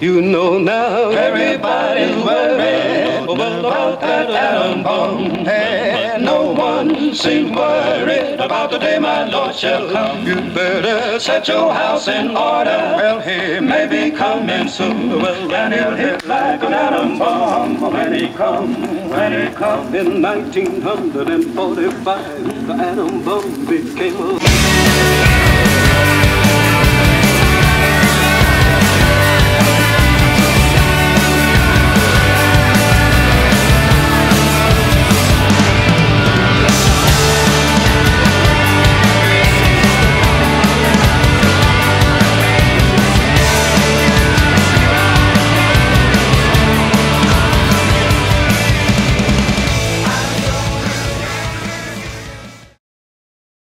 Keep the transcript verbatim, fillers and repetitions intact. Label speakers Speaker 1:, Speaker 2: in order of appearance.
Speaker 1: You know now
Speaker 2: everybody's worried about that atom bomb. And no one seems worried about the day my Lord shall come.
Speaker 1: you better
Speaker 2: Set your house in order.
Speaker 1: well he
Speaker 2: May be coming soon.
Speaker 1: well
Speaker 2: And he'll hit like an atom bomb when he comes, when he comes.
Speaker 1: in nineteen forty-five the atom bomb became a